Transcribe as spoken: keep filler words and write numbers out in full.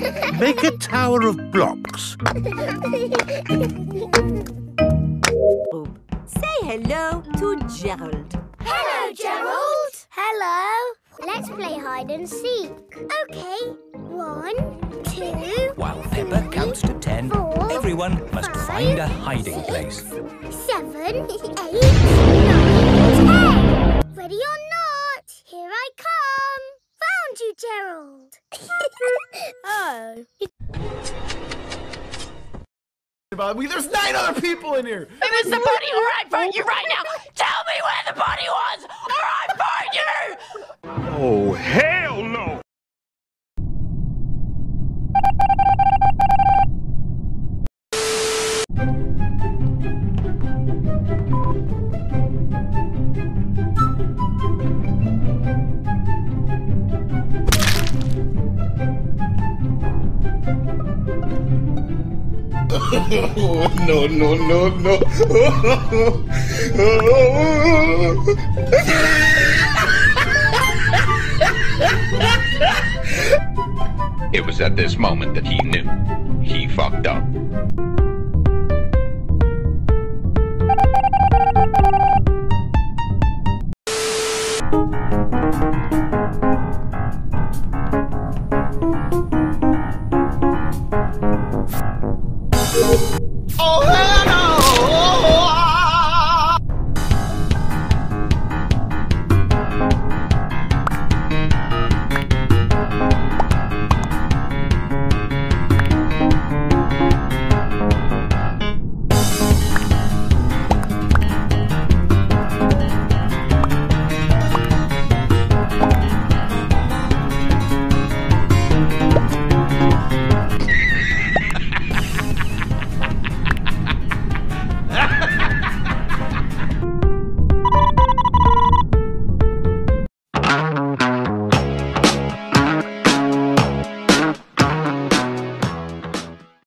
Make a tower of blocks. Boop. Say hello to Gerald. Hello, Gerald. Hello. Let's play hide and seek. Okay. One, two. While Peppa counts to ten, four, everyone must five, find a hiding place. Seven, eight, nine, ten. Ready or not, here I come. Found you, Gerald. Oh. We, there's nine other people in here. If it's the bunny, or I find you right now. Tell me where the bunny was, or I find you. Oh, hell no! no, no, no, no. It was at this moment that he knew he fucked up.